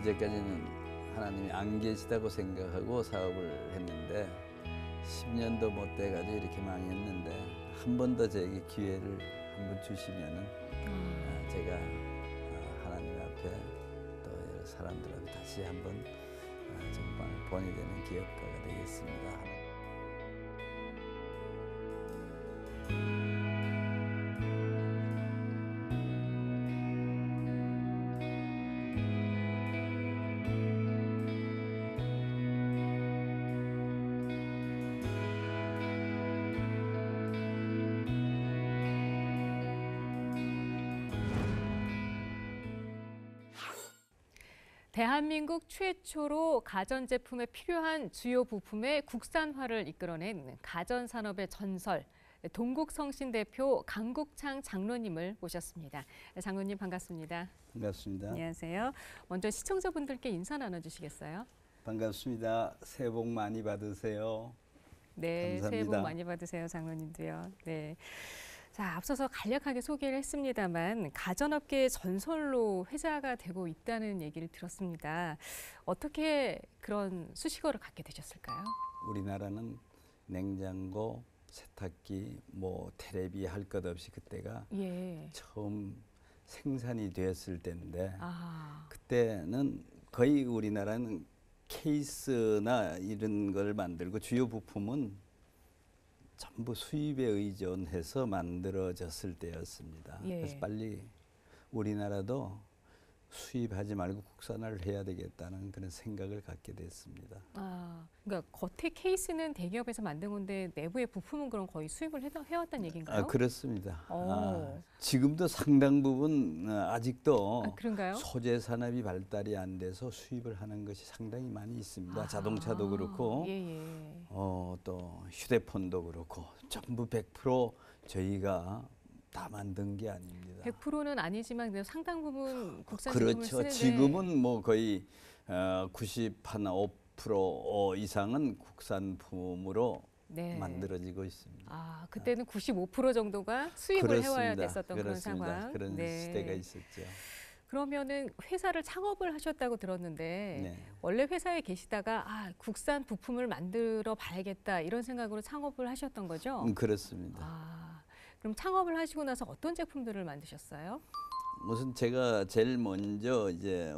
이제까지는 하나님이 안 계시다고 생각하고 사업을 했는데 10년도 못 돼가지고 이렇게 망했는데 한 번 더 저에게 기회를 한번 주시면은 제가 하나님 앞에 또 여러 사람들한테 다시 한번 정말 본이 되는 기업가가 되겠습니다. 대한민국 최초로 가전제품에 필요한 주요 부품의 국산화를 이끌어낸 가전산업의 전설, 동국성신 대표 강국창 장로님을 모셨습니다. 장로님 반갑습니다. 반갑습니다. 안녕하세요. 먼저 시청자분들께 인사 나눠주시겠어요? 반갑습니다. 새해 복 많이 받으세요. 네, 감사합니다. 새해 복 많이 받으세요, 장로님도요. 네. 자, 앞서서 간략하게 소개를 했습니다만 가전업계의 전설로 회자가 되고 있다는 얘기를 들었습니다. 어떻게 그런 수식어를 갖게 되셨을까요? 우리나라는 냉장고, 세탁기, 테레비 할 것 없이 그때가 처음 생산이 되었을 때인데 그때는 거의 우리나라는 케이스나 이런 걸 만들고 주요 부품은 전부 수입에 의존해서 만들어졌을 때였습니다. 그래서 빨리 우리나라도 수입하지 말고 국산화를 해야 되겠다는 그런 생각을 갖게 됐습니다. 그러니까 겉에 케이스는 대기업에서 만든 건데 내부의 부품은 그럼 거의 수입을 해왔다는 얘기인가요? 그렇습니다. 지금도 상당 부분 아직도 그런가요? 소재 산업이 발달이 안 돼서 수입을 하는 것이 상당히 많이 있습니다. 자동차도 그렇고 또 휴대폰도 그렇고 전부 100% 저희가 다 만든 게 아닙니다. 100%는 아니지만 상당 부분 국산 제품을 그렇죠. 쓰는데 지금은 거의 95% 이상은 국산품으로 만들어지고 있습니다. 그때는 95% 정도가 수입을 그렇습니다. 해와야 됐었던 그런 그렇습니다. 상황. 그런 시대가 있었죠. 그러면은 회사를 창업을 하셨다고 들었는데 원래 회사에 계시다가 국산 부품을 만들어 봐야겠다 이런 생각으로 창업을 하셨던 거죠? 그렇습니다. 그럼 창업을 하시고 나서 어떤 제품들을 만드셨어요? 우선 제가 제일 먼저 이제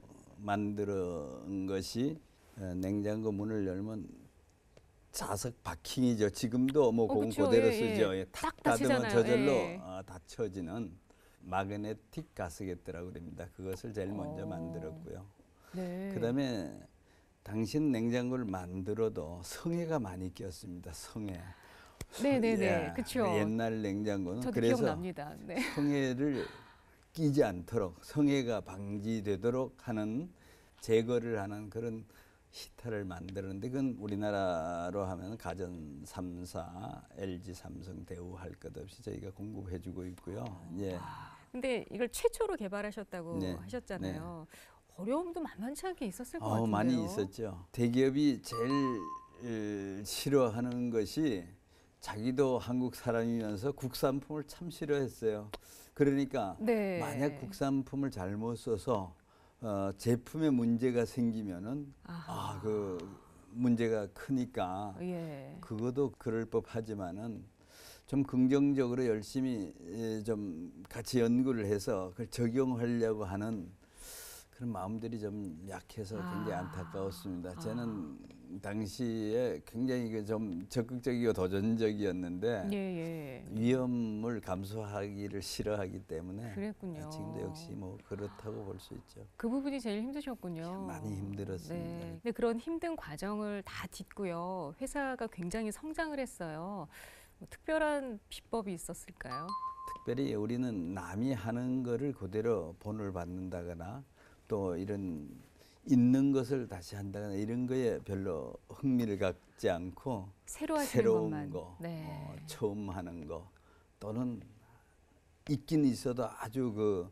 만든 것이 냉장고 문을 열면 자석 바킹이죠. 지금도 그대로 쓰죠. 탁 닫으면 저절로 닫혀지는 마그네틱 가스켓이라고 그럽니다. 그것을 제일 먼저 만들었고요. 그다음에 당신 냉장고를 만들어도 성에가 많이 꼈습니다. 성에. 네네네, 그렇죠. 옛날 냉장고는 저도 그래서 기억납니다. 성에를 끼지 않도록 성에가 방지되도록 하는 제거를 하는 그런 히터를 만드는데 그건 우리나라로 하면 가전 3사, LG, 삼성, 대우 할 것 없이 저희가 공급해주고 있고요. 근데 이걸 최초로 개발하셨다고 하셨잖아요. 어려움도 만만치 않게 있었을 것 같은데요. 많이 있었죠. 대기업이 제일 싫어하는 것이 자기도 한국 사람이면서 국산품을 참 싫어했어요. 그러니까 만약 국산품을 잘못 써서 제품에 문제가 생기면은 그 문제가 크니까 그것도 그럴 법하지만은 좀 긍정적으로 열심히 좀 같이 연구를 해서 그걸 적용하려고 하는 그런 마음들이 좀 약해서 굉장히 안타까웠습니다. 저는 당시에 굉장히 좀 적극적이고 도전적이었는데 위험을 감수하기를 싫어하기 때문에 지금도 역시 그렇다고 볼 수 있죠. 그 부분이 제일 힘드셨군요. 많이 힘들었습니다. 근데 그런 힘든 과정을 다 딛고요. 회사가 굉장히 성장을 했어요. 특별한 비법이 있었을까요? 특별히 우리는 남이 하는 거를 그대로 본을 받는다거나 또 이런 있는 것을 다시 한다거나 이런 거에 별로 흥미를 갖지 않고 새로운 거, 처음 하는 거 또는 있긴 있어도 아주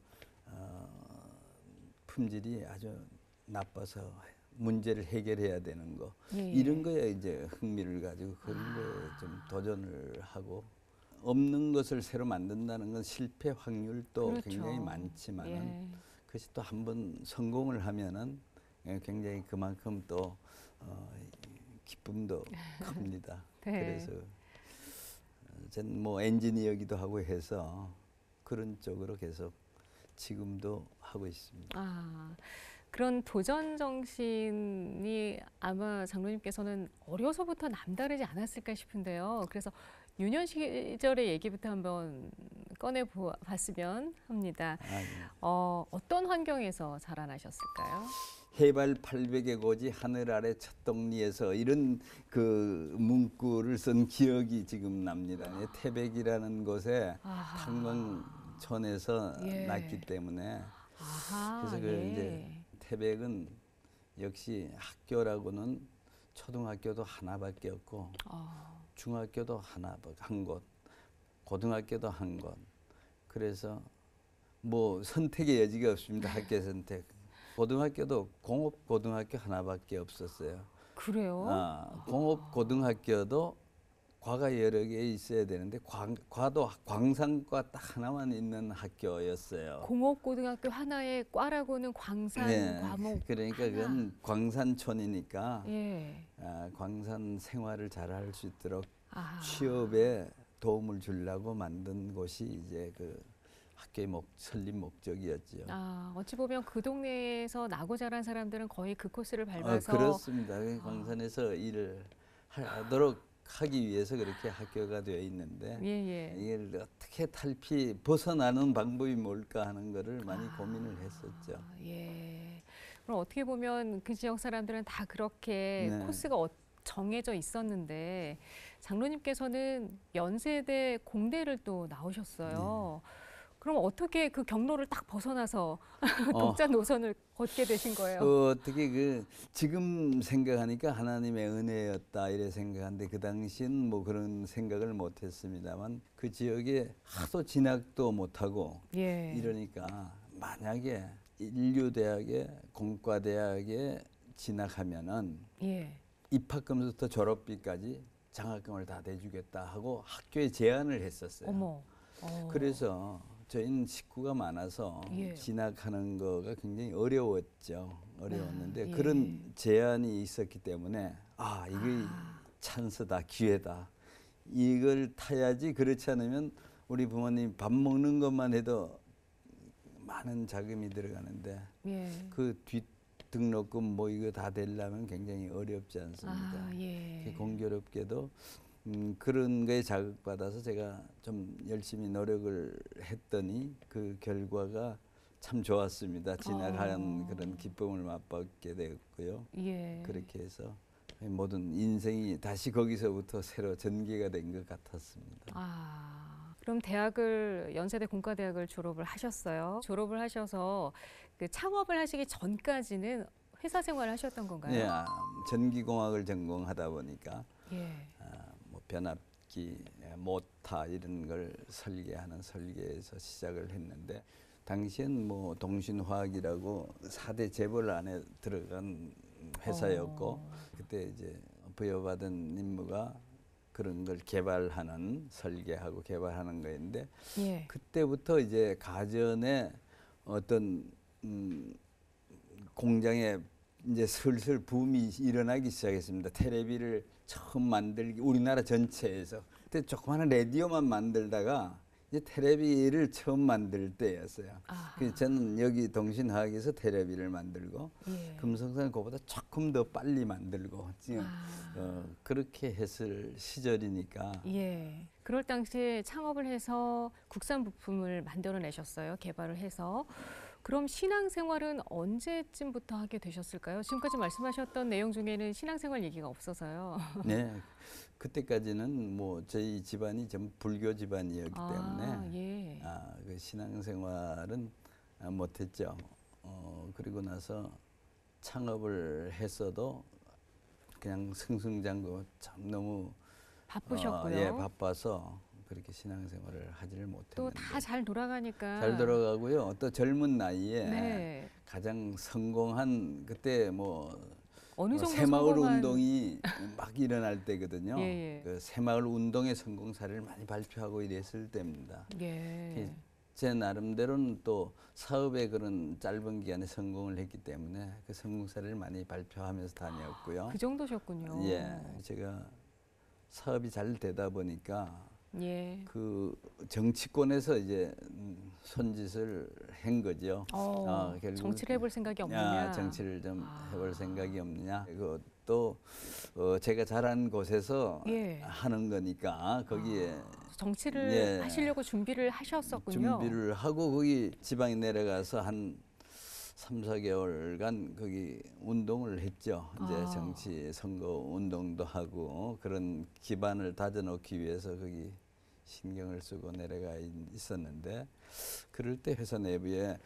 품질이 아주 나빠서 문제를 해결해야 되는 거 이런 거에 이제 흥미를 가지고 그런 거에 좀 도전을 하고 없는 것을 새로 만든다는 건 실패 확률도 굉장히 많지만은 그것이 또 한번 성공을 하면은 굉장히 그만큼 또 기쁨도 큽니다. 네. 그래서 저는 뭐 엔지니어기도 하고 해서 그런 쪽으로 계속 지금도 하고 있습니다. 아, 그런 도전 정신이 아마 장로님께서는 어려서부터 남다르지 않았을까 싶은데요. 그래서 유년 시절의 얘기부터 한번 꺼내 봤으면 합니다. 예. 어떤 환경에서 자라나셨을까요? 해발 800의 고지 하늘 아래 첫동리에서 이런 그 문구를 쓴 기억이 지금 납니다. 태백이라는 곳에 아하. 탄광촌에서 예. 났기 때문에 아하, 그래서 그 예. 이제 태백은 역시 학교라고는 초등학교도 하나밖에 없고 중학교도 한 곳, 고등학교도 한 곳. 그래서 뭐 선택의 여지가 없습니다. 학교 선택. 고등학교도 공업고등학교 하나밖에 없었어요. 그래요? 공업고등학교도 과가 여러 개 있어야 되는데 과도 광산과 딱 하나만 있는 학교였어요. 공업고등학교 하나의 과라고는 광산 네, 과목 그러니까 하나. 그건 광산촌이니까 예. 광산 생활을 잘할 수 있도록 아하. 취업에 도움을 주려고 만든 곳이 이제 그 학교의 설립 목적이었지요. 어찌 보면 그 동네에서 나고 자란 사람들은 거의 그 코스를 밟아서 그렇습니다. 광산에서 일을 하도록 하기 위해서 그렇게 학교가 되어 있는데 예. 이걸 어떻게 벗어나는 방법이 뭘까 하는 거를 많이 고민을 했었죠. 예. 그럼 어떻게 보면 그 지역 사람들은 다 그렇게 네. 코스가 정해져 있었는데 장로님께서는 연세대 공대를 또 나오셨어요. 네. 그럼 어떻게 그 경로를 딱 벗어나서 독자 노선을 걷게 되신 거예요? 어떻게 지금 생각하니까 하나님의 은혜였다 이래 생각하는데 그 당시엔 뭐 그런 생각을 못했습니다만 그 지역에 하도 진학도 못하고 예. 이러니까 만약에 인류대학에 공과대학에 진학하면은 예. 입학금부터 졸업비까지 장학금을 다 대주겠다 하고 학교에 제안을 했었어요. 어머. 그래서 저희는 식구가 많아서 예. 진학하는 거가 굉장히 어려웠죠. 어려웠는데 예. 그런 제안이 있었기 때문에 이게 찬스다, 기회다. 이걸 타야지. 그렇지 않으면 우리 부모님 밥 먹는 것만 해도 많은 자금이 들어가는데 예. 그 뒷등록금 뭐 이거 다 되려면 굉장히 어렵지 않습니까? 예. 공교롭게도 그런 거에 자극받아서 제가 좀 열심히 노력을 했더니 그 결과가 참 좋았습니다. 진학한 그런 기쁨을 맛보게 되었고요. 예. 그렇게 해서 모든 인생이 다시 거기서부터 새로 전개가 된 것 같았습니다. 그럼 연세대 공과대학을 졸업을 하셨어요. 졸업을 하셔서 그 창업을 하시기 전까지는 회사 생활을 하셨던 건가요? 네, 전기공학을 전공하다 보니까 예. 뭐 변압기, 모타 이런 걸 설계하는 설계에서 시작을 했는데 당시엔 뭐 동신화학이라고 4대 재벌 안에 들어간 회사였고 그때 이제 부여받은 임무가 그런 걸 설계하고 개발하는 거였는데 예. 그때부터 이제 가전에 어떤 공장에 이제 슬슬 붐이 일어나기 시작했습니다. 테레비를 처음 만들기 우리나라 전체에서 그때 조그마한 라디오만 만들다가 이제 테레비를 처음 만들 때였어요. 그래서 저는 여기 동신화학에서 테레비를 만들고 예. 금성사는 그보다 조금 더 빨리 만들고 그렇게 했을 시절이니까 예. 그럴 당시에 창업을 해서 국산 부품을 만들어내셨어요. 개발을 해서. 그럼 신앙생활은 언제쯤부터 하게 되셨을까요? 지금까지 말씀하셨던 내용 중에는 신앙생활 얘기가 없어서요. 네, 그때까지는 뭐 저희 집안이 좀 불교 집안이었기 때문에 예. 그 신앙생활은 못했죠. 그리고 나서 창업을 했어도 그냥 승승장구 참 너무 바쁘셨고요. 바빠서 그렇게 신앙생활을 하지를 못했는데 또 다 잘 돌아가니까. 잘 돌아가고요. 또 젊은 나이에 네. 가장 성공한 그때 뭐 어느 정도 새마을 성공한- 운동이 막 일어날 때거든요. 예. 그 새마을 운동의 성공 사례를 많이 발표하고 이랬을 때입니다. 예. 제 나름대로는 또 사업의 그런 짧은 기간에 성공을 했기 때문에 그 성공 사례를 많이 발표하면서 다녔고요. 그 정도셨군요. 예, 제가 사업이 잘 되다 보니까 예. 그 정치권에서 이제 손짓을 한 거죠. 결국 정치를 해볼 생각이 없느냐. 정치를 좀 해볼 생각이 없느냐. 그것도 제가 잘하는 곳에서 예. 하는 거니까 거기에 정치를 예. 하시려고 준비를 하셨었군요. 준비를 하고 거기 지방에 내려가서 한 3, 4개월간 거기 운동을 했죠. 이제 정치 선거 운동도 하고 그런 기반을 다져놓기 위해서 거기 신경을 쓰고 내려가 있었는데 그럴 때 회사 내부에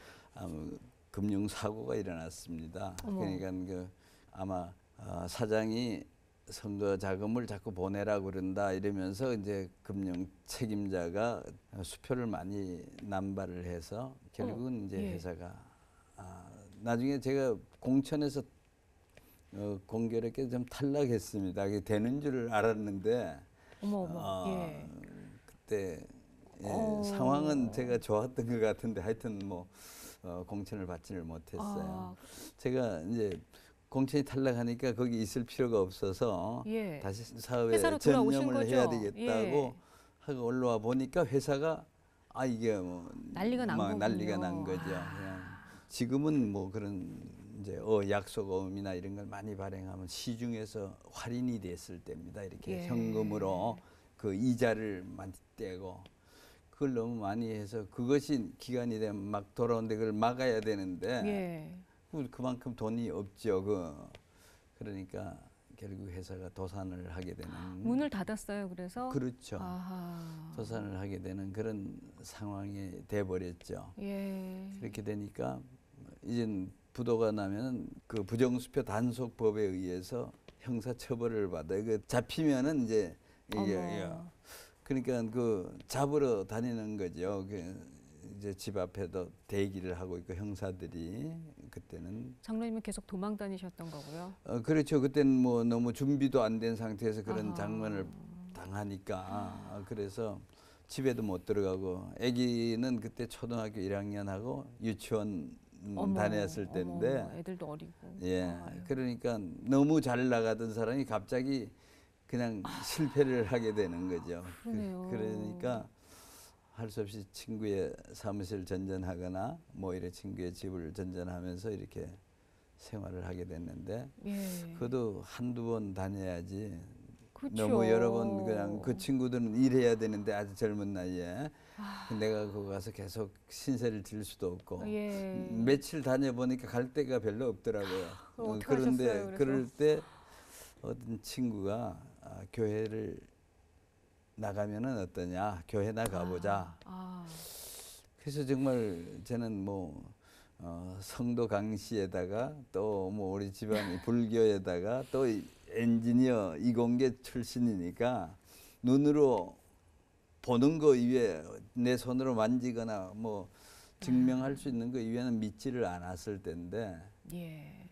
금융 사고가 일어났습니다. 어머. 그러니까 그 아마 사장이 선거 자금을 자꾸 보내라 그런다 이러면서 이제 금융 책임자가 수표를 많이 남발을 해서 결국은 이제 예. 회사가 나중에 제가 공천에서 공교롭게 좀 탈락했습니다. 그게 되는 줄 알았는데 어머. 예. 그때 상황은 제가 좋았던 것 같은데 하여튼 뭐 공천을 받지를 못했어요. 제가 이제 공천이 탈락하니까 거기 있을 필요가 없어서 예. 다시 사업에 회사로 돌아오신 전념을 거죠? 해야 되겠다고 예. 하고 올라와 보니까 회사가 이게 뭐 난리가 난 거군요. 난리가 난 거죠. 그냥 지금은 뭐 그런 이제 약속어음이나 이런 걸 많이 발행하면 시중에서 할인이 됐을 때입니다. 이렇게 예. 현금으로 그 이자를 많이 떼고 그걸 너무 많이 해서 그것이 기간이 되면 막 돌아오는데 그걸 막아야 되는데 예. 그만큼 돈이 없죠. 그러니까 결국 회사가 도산을 하게 되는 문을 닫았어요. 그래서 그렇죠. 아하. 도산을 하게 되는 그런 상황이 돼 버렸죠. 예. 그렇게 되니까 이젠 부도가 나면 그 부정수표 단속법에 의해서 형사 처벌을 받아요. 그 잡히면은 이제 이게 그러니까 그 잡으러 다니는 거죠. 이제 집 앞에도 대기를 하고 있고 형사들이 그때는 장로님은 계속 도망 다니셨던 거고요. 그렇죠. 그때는 뭐 너무 준비도 안 된 상태에서 그런 아하. 장면을 당하니까 그래서 집에도 못 들어가고 아기는 그때 초등학교 1학년하고 유치원 다녔을 때인데 어머, 애들도 어리고. 예. 아유. 그러니까 너무 잘 나가던 사람이 갑자기 그냥 실패를 하게 되는 거죠. 그러네요. 그러니까 할 수 없이 친구의 사무실 전전하거나 뭐 이렇게 친구의 집을 전전하면서 이렇게 생활을 하게 됐는데 예. 그것도 한두 번 다녀야지 그렇죠. 너무 여러 번 그냥 그 친구들은 일해야 되는데 아주 젊은 나이에 내가 거기 가서 계속 신세를 질 수도 없고 예. 며칠 다녀보니까 갈 데가 별로 없더라고요. 어떡하셨어요, 그런데 그래서? 그럴 때 어떤 친구가 교회를 나가면은 어떠냐, 교회 나가보자. 그래서 정말 저는 뭐 성도 강시에다가 또 뭐 우리 집안이 불교에다가 또 엔지니어 이공계 출신이니까 눈으로 보는 거 이외에 내 손으로 만지거나 뭐 증명할 수 있는 거 이외에는 믿지를 않았을 때인데 예.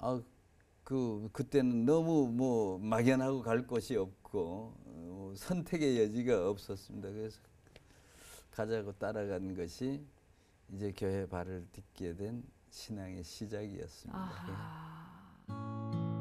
그때는 너무 뭐 막연하고 갈 곳이 없고 선택의 여지가 없었습니다. 그래서 가자고 따라간 것이 이제 교회 발을 딛게 된 신앙의 시작이었습니다. 아하.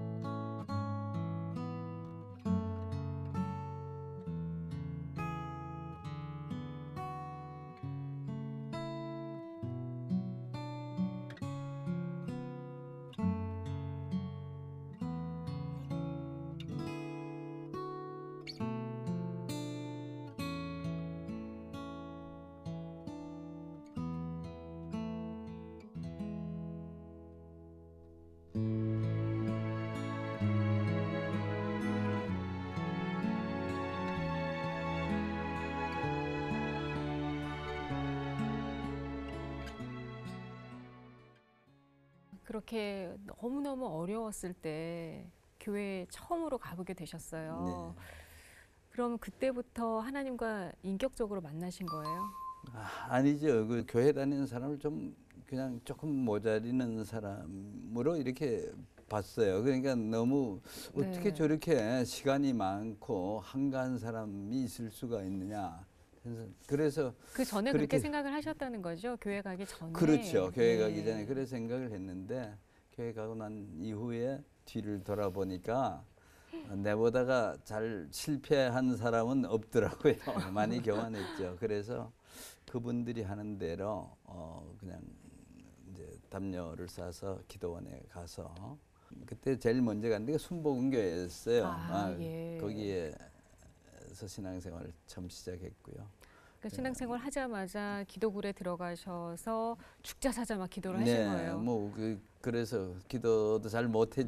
그렇게 너무너무 어려웠을 때 교회에 처음으로 가보게 되셨어요. 네. 그럼 그때부터 하나님과 인격적으로 만나신 거예요? 아니죠. 그 교회 다니는 사람을 좀 그냥 조금 모자리는 사람으로 이렇게 봤어요. 그러니까 너무 어떻게 네. 저렇게 시간이 많고 한가한 사람이 있을 수가 있느냐. 그래서 그 전에 그렇게 그렇게 생각을 하셨다는 거죠? 교회 가기 전에. 그렇죠. 교회 네. 가기 전에 그런 생각을 했는데 교회 가고 난 이후에 뒤를 돌아보니까 내보다가 잘 실패한 사람은 없더라고요. 많이 교만했죠. 그래서 그분들이 하는 대로 그냥 이제 담요를 싸서 기도원에 가서 그때 제일 먼저 간 데가 순복음교회였어요. 예. 거기에서 신앙생활을 처음 시작했고요. 그러니까 신앙생활 하자마자 기도굴에 들어가셔서 죽자사자 막 기도를 하신 거예요. 뭐 그래서 기도도 잘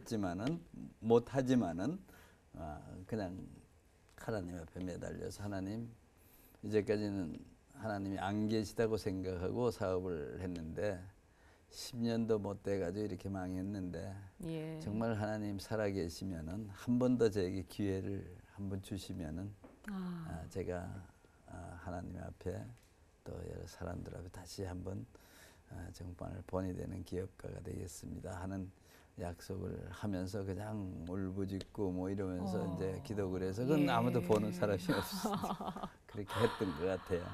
못하지만은 그냥 하나님 앞에 매달려서 하나님 이제까지는 하나님이 안 계시다고 생각하고 사업을 했는데 10년도 못 돼가지고 이렇게 망했는데 예. 정말 하나님 살아계시면은 한 번 더 저에게 기회를 한번 주시면은 제가 하나님 앞에 또 여러 사람들 앞에 다시 한번 정말 본이 되는 기업가가 되겠습니다 하는 약속을 하면서 그냥 울부짖고 뭐 이러면서 이제 기도를 해서 그건 아무도 보는 사람이 없었어요. 그렇게 했던 것 같아요.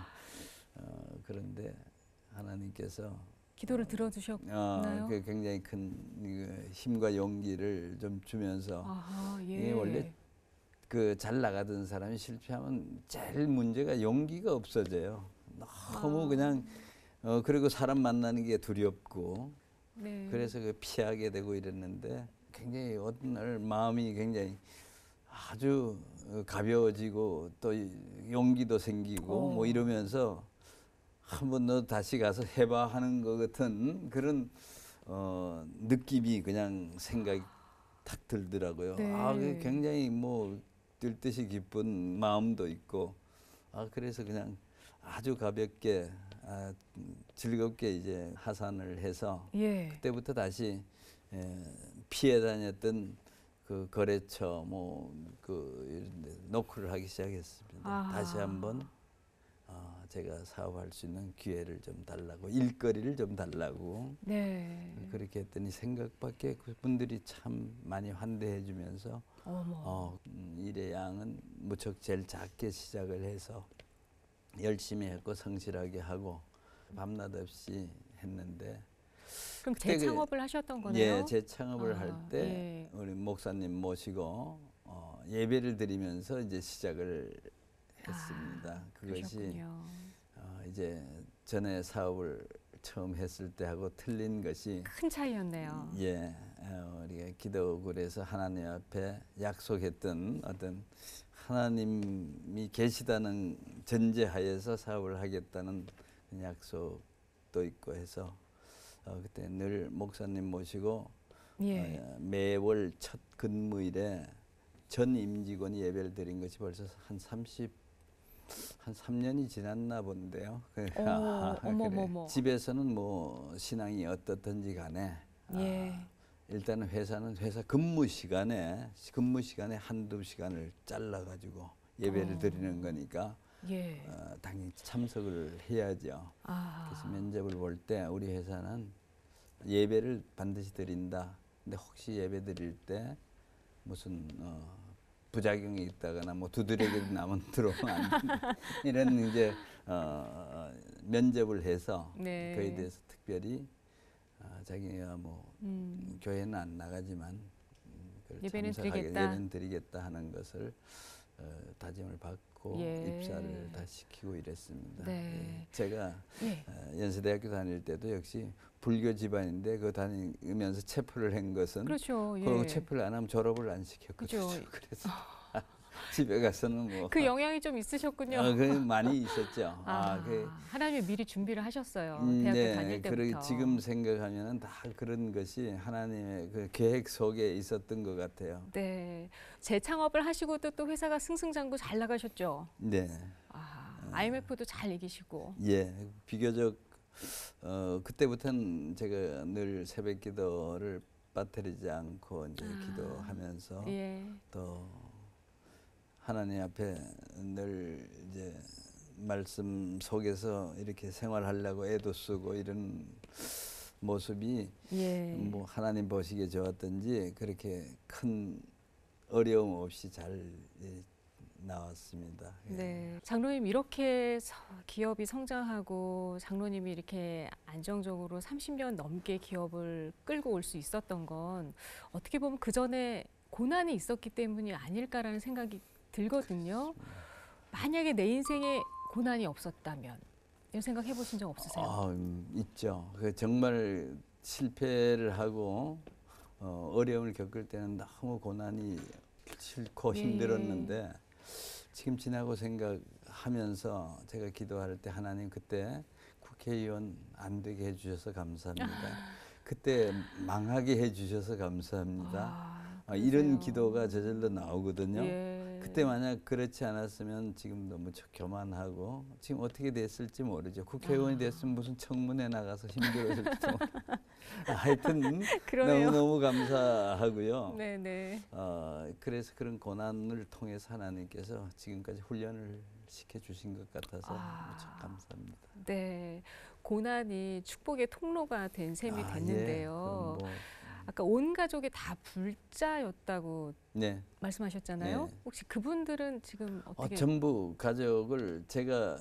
그런데 하나님께서 기도를 들어주셨나요? 그 굉장히 큰 힘과 용기를 좀 주면서 이게 원래 그 잘 나가던 사람이 실패하면 제일 문제가 용기가 없어져요. 너무 그냥 그리고 사람 만나는 게 두렵고 네. 그래서 그 피하게 되고 이랬는데 굉장히 어떤 날 마음이 굉장히 아주 가벼워지고 또 용기도 생기고 뭐 이러면서 한 번 더 다시 가서 해봐 하는 것 같은 그런 느낌이 그냥 생각이 탁 들더라고요. 네. 굉장히 뭐 들듯이 기쁜 마음도 있고 그래서 그냥 아주 가볍게 즐겁게 이제 하산을 해서 그때부터 다시 피해 다녔던 그 거래처 이런 데 노크를 하기 시작했습니다. 다시 한번 제가 사업할 수 있는 기회를 좀 달라고 일거리를 좀 달라고 그렇게 했더니 생각밖에 그분들이 참 많이 환대해 주면서 일의 양은 무척 제일 작게 시작을 해서 열심히 했고 성실하게 하고 밤낮 없이 했는데 그럼 재창업을 하셨던 거네요? 예, 재창업을 할 때 우리 목사님 모시고 예배를 드리면서 이제 시작을 했습니다. 그것이 이제 전에 사업을 처음 했을 때하고 틀린 것이 큰 차이였네요. 예, 우리가 기도굴에서 하나님 앞에 약속했던 어떤 하나님이 계시다는 전제하에서 사업을 하겠다는 약속도 있고 해서 그때 늘 목사님 모시고 매월 첫 근무일에 전 임직원이 예배를 드린 것이 벌써 한 3년이 지났나 본데요. 그래. 집에서는 뭐 신앙이 어떻든지 간에 일단은 회사는 회사 근무 시간에 한두 시간을 잘라 가지고 예배를 드리는 거니까 당연히 참석을 해야죠. 그래서 면접을 볼 때 우리 회사는 예배를 반드시 드린다. 근데 혹시 예배 드릴 때 무슨 부작용이 있다거나 뭐 두드러기 나면 들어오면 안 된다. 이런 이제 면접을 해서 그에 대해서 특별히 자기가 뭐 교회는 안 나가지만 예배는 드리겠다 하는 것을 다짐을 받고 입사를 다 시키고 이랬습니다. 제가 연세대학교 다닐 때도 역시 불교 집안인데 그 다니면서 체포를 한 것은 그 체포를 안 하면 졸업을 안 시켰거든요. 그래서 집에 가서는 뭐 그 영향이 좀 있으셨군요. 그 많이 있었죠. 하나님이 미리 준비를 하셨어요. 대학교 다닐 때부터. 지금 생각하면은 다 그런 것이 하나님의 그 계획 속에 있었던 것 같아요. 네, 재창업을 하시고도 또 회사가 승승장구 잘 나가셨죠. 네. IMF도 잘 이기시고. 비교적 그때부터는 제가 늘 새벽 기도를 빠뜨리지 않고 이제 기도하면서 또 하나님 앞에 늘 이제 말씀 속에서 이렇게 생활하려고 애도 쓰고 이런 모습이 뭐 하나님 보시기에 좋았던지 그렇게 큰 어려움 없이 잘 나왔습니다. 예. 네, 장로님 이렇게 기업이 성장하고 장로님이 이렇게 안정적으로 30년 넘게 기업을 끌고 올 수 있었던 건 어떻게 보면 그 전에 고난이 있었기 때문이 아닐까라는 생각이 들거든요. 만약에 내 인생에 고난이 없었다면 이런 생각 해보신 적 없으세요? 있죠. 정말 실패를 하고 어려움을 겪을 때는 너무 고난이 싫고 예. 힘들었는데 지금 지나고 생각하면서 제가 기도할 때 하나님 그때 국회의원 안 되게 해주셔서 감사합니다. 그때 망하게 해주셔서 감사합니다. 이런 그러세요. 기도가 저절로 나오거든요. 예. 그때 만약 그렇지 않았으면 지금 너무 교만하고 지금 어떻게 됐을지 모르죠. 국회의원이 됐으면 무슨 청문회 나가서 힘들어질지도 모르죠. 하여튼 그러네요. 너무너무 감사하고요. 네네. 그래서 그런 고난을 통해서 하나님께서 지금까지 훈련을 시켜주신 것 같아서 무척 감사합니다. 네, 고난이 축복의 통로가 된 셈이 예. 됐는데요. 그럼 아까 온 가족이 다 불자였다고 네. 말씀하셨잖아요. 네. 혹시 그분들은 지금 어떻게? 전부 가족을 제가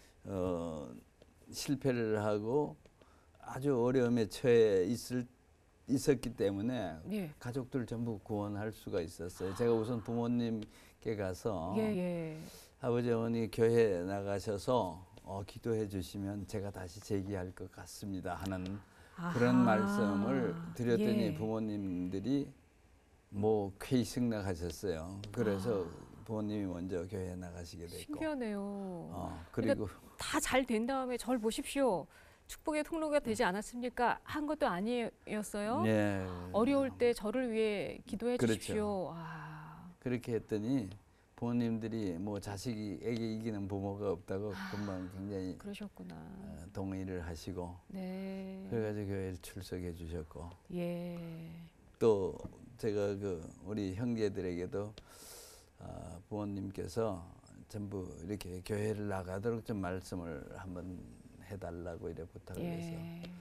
실패를 하고 아주 어려움에 처해 있었기 때문에 예. 가족들 전부 구원할 수가 있었어요. 제가 우선 부모님께 가서 예. 아버지 어머니 교회 나가셔서 기도해 주시면 제가 다시 재기할 것 같습니다 하는 그런 아하. 말씀을 드렸더니 예. 부모님들이 뭐 쾌식 나가셨어요. 그래서 부모님이 먼저 교회 나가시게 됐고. 신기하네요. 그리고 다 잘 된 다음에 절 보십시오. 축복의 통로가 되지 않았습니까? 한 것도 아니었어요. 네. 어려울 때 저를 위해 기도해 그렇죠. 주십시오. 그렇게 했더니 부모님들이 뭐 자식에게 이기는 부모가 없다고 금방 굉장히 그러셨구나. 동의를 하시고 네. 그래가지고 교회를 출석해 주셨고 예. 또 제가 우리 형제들에게도 부모님께서 전부 이렇게 교회를 나가도록 좀 말씀을 한번 해달라고 이래 부탁을 해서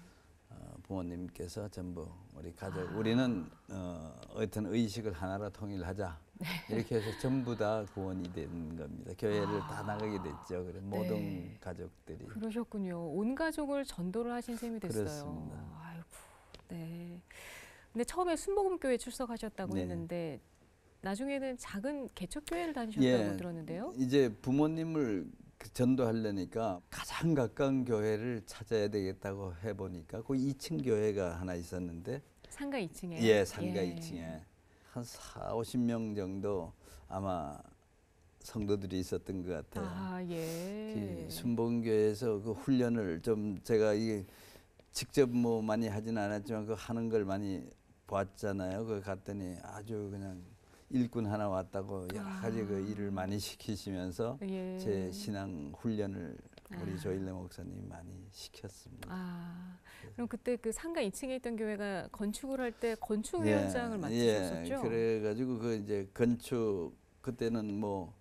부모님께서 전부 우리 가족 우리는 어떤 의식을 하나로 통일하자 이렇게 해서 전부 다 구원이 된 겁니다. 교회를 다 나가게 됐죠. 그래 모든 가족들이. 그러셨군요. 온 가족을 전도를 하신 셈이 됐어요. 그렇습니다. 아이고, 네. 근데 처음에 순복음교회 출석하셨다고 네. 했는데 나중에는 작은 개척교회를 다니셨다고 들었는데요. 이제 부모님을 전도하려니까 가장 가까운 교회를 찾아야 되겠다고 해보니까 그 2층 교회가 하나 있었는데 상가 2층에. 예, 상가 2층에 한 40~50명 정도 아마 성도들이 있었던 것 같아요. 예. 그 순복음교회에서 그 훈련을 좀 제가 이게 직접 뭐 많이 하진 않았지만 그 하는 걸 많이 봤잖아요. 그 갔더니 아주 그냥 일꾼 하나 왔다고 여러 가지 그 일을 많이 시키시면서 예. 제 신앙 훈련을 우리 조일래 목사님이 많이 시켰습니다. 그럼 그때 그 상가 2층에 있던 교회가 건축을 할 때 건축위원장을 맡으셨었죠? 예, 그래가지고 그 이제 건축 그때는 뭐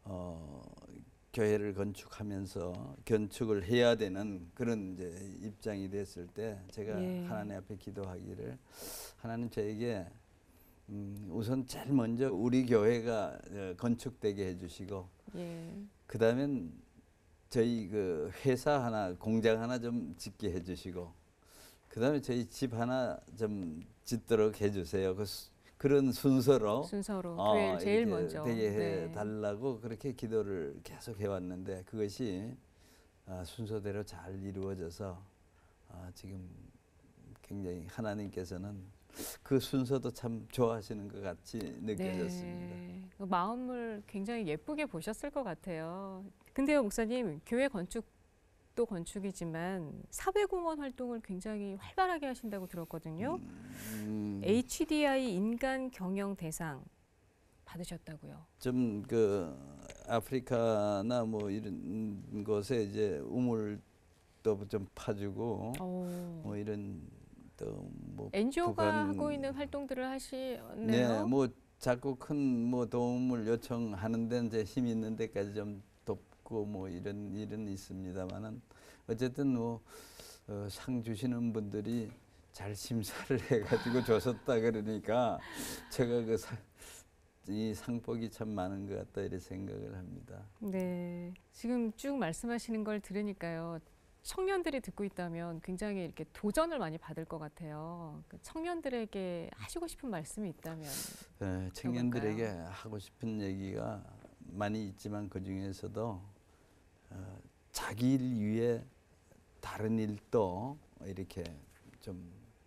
교회를 건축하면서 건축을 해야 되는 그런 이제 입장이 됐을 때 제가 하나님 앞에 기도하기를 하나님 저에게 우선 제일 먼저 우리 교회가 건축되게 해주시고 그 다음엔 저희 그 회사 하나 공장 하나 좀 짓게 해주시고 그 다음에 저희 집 하나 좀 짓도록 해주세요. 그런 순서로 교회를 제일 먼저 되게 해달라고 그렇게 기도를 계속 해왔는데 그것이 순서대로 잘 이루어져서 지금 굉장히 하나님께서는 그 순서도 참 좋아하시는 것 같이 느껴졌습니다. 네. 마음을 굉장히 예쁘게 보셨을 것 같아요. 근데요, 목사님, 교회 건축도 건축이지만 사회공헌 활동을 굉장히 활발하게 하신다고 들었거든요. HDI 인간 경영 대상 받으셨다고요. 좀 그 아프리카나 뭐 이런 곳에 이제 우물도 좀 파주고 뭐 이런 또 뭐 NGO가 하고 있는 활동들을 하시네요. 네, 뭐 자꾸 큰 뭐 도움을 요청하는 데는 제 힘 있는 데까지 좀 돕고 뭐 이런 일은 있습니다만은 어쨌든 뭐 상 주시는 분들이 잘 심사를 해가지고 줬었다 그러니까 제가 이 상복이 참 많은 것 같다 이렇게 생각을 합니다. 네. 지금 쭉 말씀하시는 걸 들으니까요. 청년들이 듣고 있다면 굉장히 이렇게 도전을 많이 받을 것 같아요. 그 청년들에게 하시고 싶은 말씀이 있다면 청년들에게 해볼까요? 하고 싶은 얘기가 많이 있지만 그 중에서도 자기 일 위에 다른 일도 이렇게 좀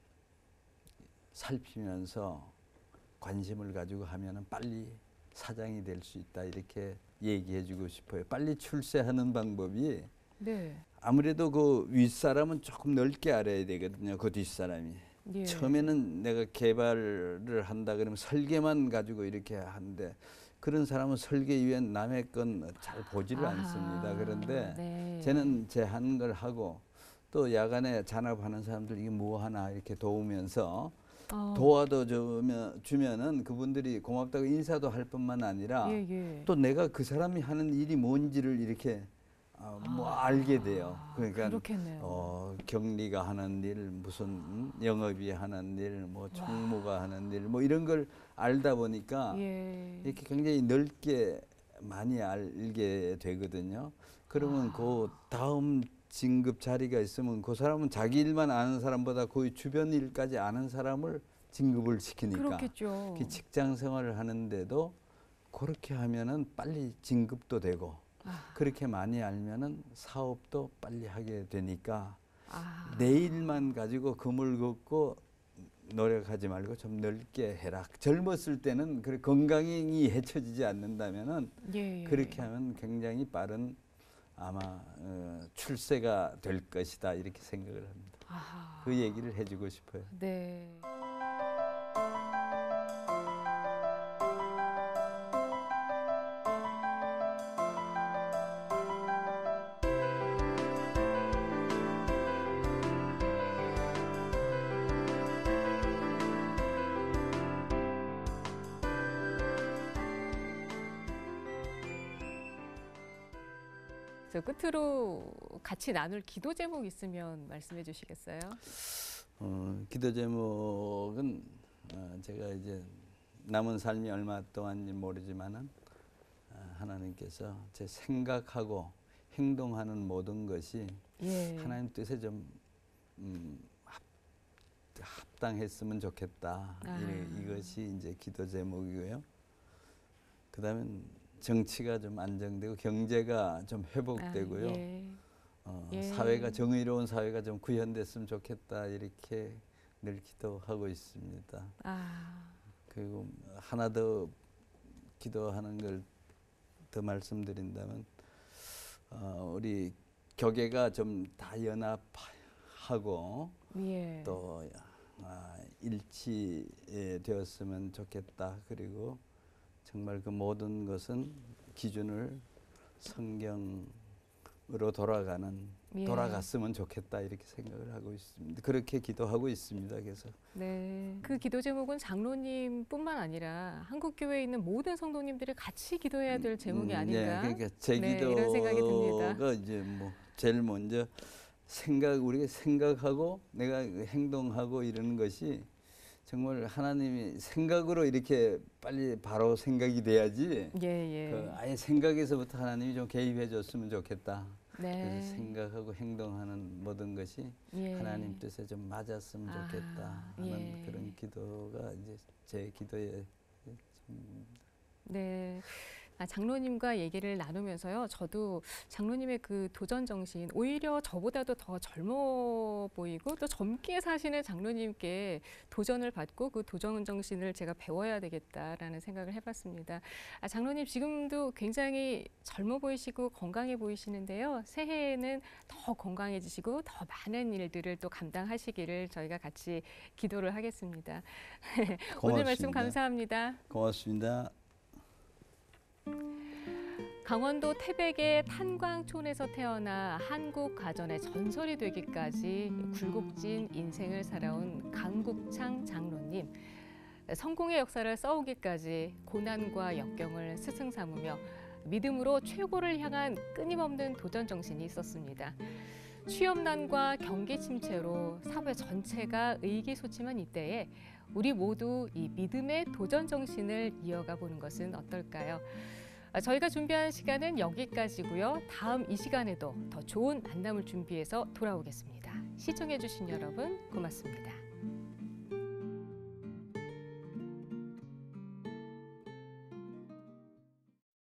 살피면서 관심을 가지고 하면은 빨리 사장이 될 수 있다 이렇게 얘기해주고 싶어요. 빨리 출세하는 방법이 네. 아무래도 그 윗사람은 조금 넓게 알아야 되거든요. 그 뒷사람이. 예. 처음에는 내가 개발을 한다 그러면 설계만 가지고 이렇게 하는데 그런 사람은 설계 이외에 남의 건 잘 보지를 않습니다. 그런데 네. 저는 제 하는 걸 하고 또 야간에 잔업하는 사람들 이게 뭐 하나 이렇게 도우면서 도와도 주면은 그분들이 고맙다고 인사도 할 뿐만 아니라 예, 예. 또 내가 그 사람이 하는 일이 뭔지를 이렇게 뭐 알게 돼요. 그러니까 그렇겠네요. 경리가 하는 일, 무슨 영업이 하는 일, 뭐 총무가 하는 일, 뭐 이런 걸 알다 보니까 예. 이렇게 굉장히 넓게 많이 알게 되거든요. 그러면 그 다음 진급 자리가 있으면 그 사람은 자기 일만 아는 사람보다 거의 주변 일까지 아는 사람을 진급을 시키니까 그렇겠죠. 그 직장 생활을 하는데도 그렇게 하면은 빨리 진급도 되고 그렇게 많이 알면은 사업도 빨리 하게 되니까 내 일만 가지고 그물 긋고 노력하지 말고 좀 넓게 해라. 젊었을 때는 그래 건강이 해쳐지지 않는다면은 예. 그렇게 하면 굉장히 빠른 아마 출세가 될 것이다 이렇게 생각을 합니다. 그 얘기를 해주고 싶어요. 네. 저 끝으로 같이 나눌 기도 제목 있으면 말씀해 주시겠어요? 기도 제목은 제가 이제 남은 삶이 얼마 동안인지 모르지만은 하나님께서 제 생각하고 행동하는 모든 것이 예. 하나님 뜻에 좀 합당했으면 좋겠다. 이것이 이제 기도 제목이고요. 그다음에 정치가 좀 안정되고 경제가 좀 회복되고요. 사회가 정의로운 사회가 좀 구현됐으면 좋겠다 이렇게 늘 기도하고 있습니다. 그리고 하나 더 기도하는 걸 더 말씀드린다면 우리 교계가 좀 다 연합하고 또 일치되었으면 좋겠다. 그리고 정말 그 모든 것은 기준을 성경으로 돌아갔으면 좋겠다 이렇게 생각을 하고 있습니다. 그렇게 기도하고 있습니다. 그래서 네, 그 기도 제목은 장로님뿐만 아니라 한국 교회에 있는 모든 성도님들이 같이 기도해야 될 제목이 아닌가? 그러니까 제 이런 생각이 듭니다. 기도가 이제 뭐 제일 먼저 우리가 생각하고 내가 행동하고 이러는 것이 정말 하나님이 생각으로 이렇게 빨리 바로 생각이 돼야지. 아예 생각에서부터 하나님이 좀 개입해 줬으면 좋겠다. 그래서 생각하고 행동하는 모든 것이 하나님 뜻에 좀 맞았으면 좋겠다 하는 그런 기도가 이제 제 기도의 네. 장로님과 얘기를 나누면서요. 저도 장로님의 그 도전 정신, 오히려 저보다도 더 젊어 보이고 또 젊게 사시는 장로님께 도전을 받고 그 도전 정신을 제가 배워야 되겠다라는 생각을 해봤습니다. 장로님 지금도 굉장히 젊어 보이시고 건강해 보이시는데요. 새해에는 더 건강해지시고 더 많은 일들을 또 감당하시기를 저희가 같이 기도를 하겠습니다. 오늘 말씀 감사합니다. 고맙습니다. 강원도 태백의 탄광촌에서 태어나 한국 가전의 전설이 되기까지 굴곡진 인생을 살아온 강국창 장로님. 성공의 역사를 써오기까지 고난과 역경을 스승 삼으며 믿음으로 최고를 향한 끊임없는 도전 정신이 있었습니다. 취업난과 경기 침체로 사회 전체가 의기소침한 이때에 우리 모두 이 믿음의 도전 정신을 이어가 보는 것은 어떨까요? 저희가 준비한 시간은 여기까지고요. 다음 이 시간에도 더 좋은 만남을 준비해서 돌아오겠습니다. 시청해주신 여러분 고맙습니다.